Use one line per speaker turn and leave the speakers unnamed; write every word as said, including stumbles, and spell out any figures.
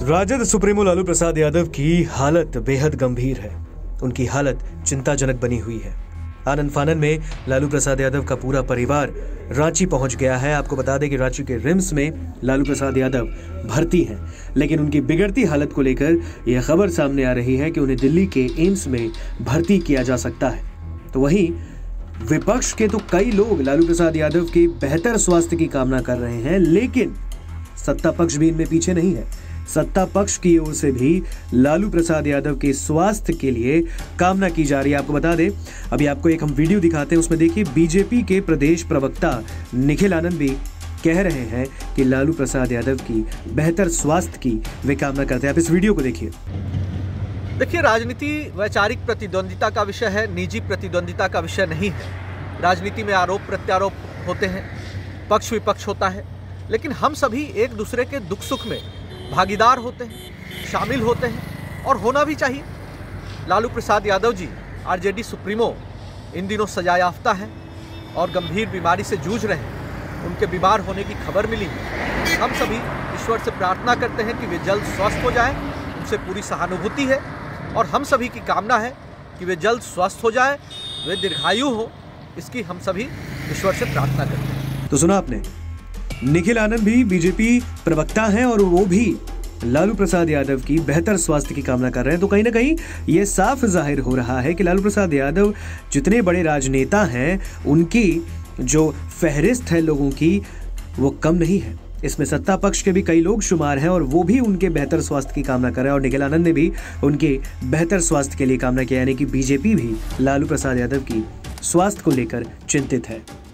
Rajad supremo Lalu Prasad Yadav की हालत बेहद गंभीर है। उनकी हालत चिंताजनक बनी हुई है। आनन फानन में लालू प्रसाद यादव का पूरा परिवार रांची पहुंच गया है। आपको बता दें कि रांची के रिम्स में लालू प्रसाद यादव भर्ती हैं, लेकिन उनकी बिगड़ती हालत को लेकर यह खबर सामने आ रही है कि उन्हें दिल्ली के एम्स में भर्ती किया जा सकता है। तो वहीं विपक्ष के तो कई लोग लालू प्रसाद यादव के बेहतर स्वास्थ्य की कामना कर रहे हैं, लेकिन सत्ता पक्ष भी इनमें पीछे नहीं है। सत्ता पक्ष की ओर से भी लालू प्रसाद यादव के स्वास्थ्य के लिए कामना की जा रही है। आपको बता दें, अभी आपको एक हम वीडियो दिखाते हैं, उसमें देखिए बीजेपी के प्रदेश प्रवक्ता निखिल आनंद भी कह रहे हैं कि लालू प्रसाद यादव की बेहतर स्वास्थ्य की वे कामना करते हैं। आप इस वीडियो को देखिए।
देखिए, राजनीति वैचारिक प्रतिद्वंदिता का विषय है, निजी प्रतिद्वंदिता का विषय नहीं है। राजनीति में आरोप प्रत्यारोप होते हैं, पक्ष विपक्ष होता है, लेकिन हम सभी एक दूसरे के दुख सुख में भागीदार होते हैं, शामिल होते हैं और होना भी चाहिए। लालू प्रसाद यादव जी आरजेडी सुप्रीमो इन दिनों सजा याफ्ता हैं और गंभीर बीमारी से जूझ रहे हैं। उनके बीमार होने की खबर मिली है। हम सभी ईश्वर से प्रार्थना करते हैं कि वे जल्द स्वस्थ हो जाएं। उनसे पूरी सहानुभूति है और हम सभी की कामना है कि वे जल्द स्वस्थ हो जाएं, वे दीर्घायु हो, इसकी हम सभी ईश्वर से प्रार्थना करते हैं।
तो सुना आपने, निखिल आनंद भी बीजेपी प्रवक्ता हैं और वो भी लालू प्रसाद यादव की बेहतर स्वास्थ्य की कामना कर रहे हैं। तो कहीं ना कहीं ये साफ जाहिर हो रहा है कि लालू प्रसाद यादव जितने बड़े राजनेता हैं, उनकी जो फहरिस्त है लोगों की, वो कम नहीं है। इसमें सत्ता पक्ष के भी कई लोग शुमार हैं और वो भी उनके बेहतर स्वास्थ्य की कामना कर रहे हैं। और निखिल आनंद ने भी उनके बेहतर स्वास्थ्य के लिए कामना किया, यानी कि बीजेपी भी लालू प्रसाद यादव की स्वास्थ्य को लेकर चिंतित है।